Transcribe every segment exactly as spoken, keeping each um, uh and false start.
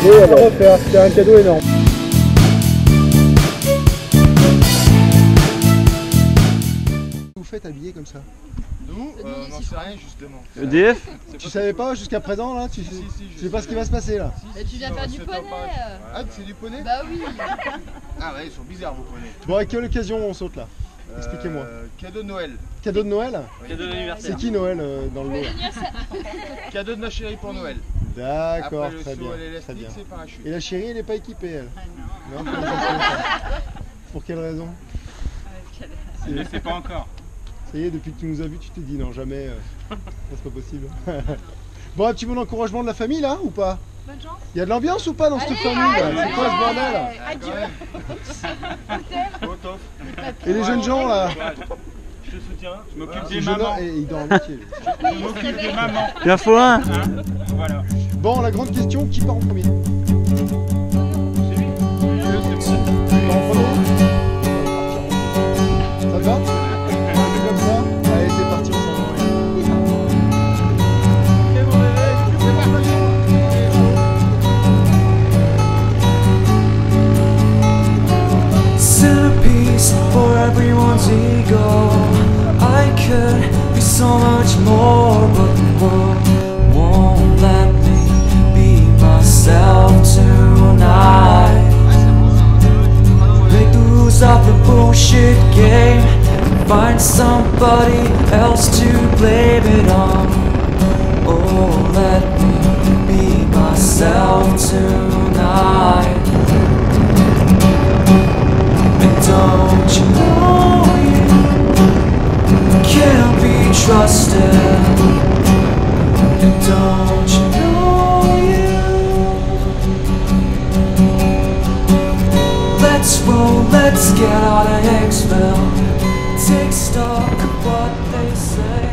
Et à refaire, c'était un cadeau énorme. Vous faites habiller comme ça? Nous, euh, on n'en sait rien justement. E D F? Tu savais pas jusqu'à présent là? Tu sais, Si, si, si, tu sais pas ce qui va se passer là? Si, Mais si, tu viens si, faire on du se poney. fait pas. Ah, c'est du poney? Bah oui. Ah ouais, ils sont bizarres vos poneys. Bon, à quelle occasion on saute là? Expliquez-moi. Euh, cadeau de Noël. Cadeau de Noël? Cadeau d'anniversaire. C'est qui Noël euh, dans le lot? Cadeau de ma chérie pour Noël. D'accord, Après, le très saut bien, à très l'élastique, bien. c'est parachute. Et la chérie, elle n'est pas équipée, elle? Non, comment ça se fait, ça? Pour quelle raison? Je ne sais pas encore. Ça y est, depuis que tu nous as vus, tu t'es dit non, jamais, euh, ça, c'est pas possible. Bon, un petit mot d'encouragement de la famille là, ou pas? Bonne chance. Il y a de l'ambiance ou pas dans cette famille là? C'est quoi ce bordel là? Adieu. Au top. Et les jeunes gens là? Je te soutiens. Je m'occupe Ces des jeunes mamans. et il dort en métier. lui. Je m'occupe des mamans. Il en faut un. Hein, voilà. Bon, la grande question, qui part en premier? C'est lui. Qui part en premier? Ça te va? On fait comme ça? Allez, c'est parti, on s'en va. Centerpiece for everyone's ego. I could be so much more, but the world won't let me be myself tonight. Make the rules of the bullshit game and find somebody else to blame it on. Oh, let me be myself tonight. And don't you know you can't be trusted? And don't you know you? Let's roll, let's get out of Hicksville. Take stock of what they say.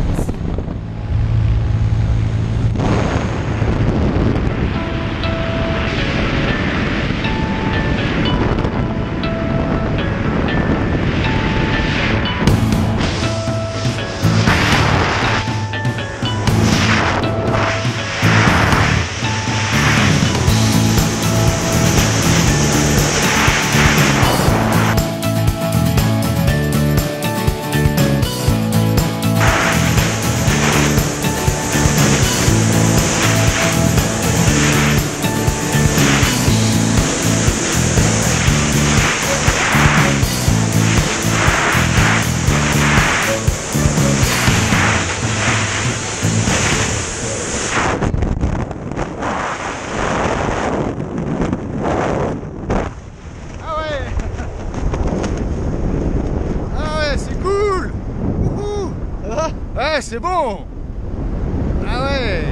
Ouais, c'est bon. Ah ouais.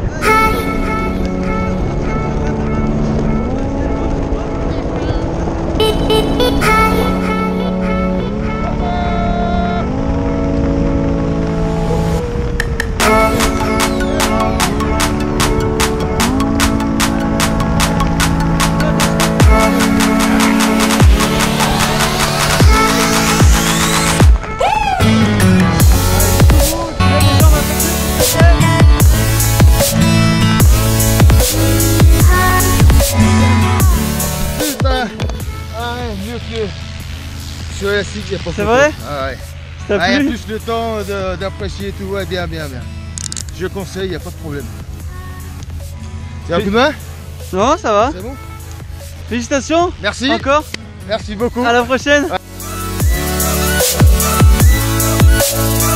Sur l'élastique, il n'y a pas C'est vrai? Ah ouais. Ça Ah, il y a plu? plus le temps d'apprécier tout, ouais, bien, bien, bien. Je conseille, il n'y a pas de problème. C'est un coup de main? Non, ça va. C'est bon? Félicitations. Merci. Encore. Merci beaucoup. À la prochaine. Ouais.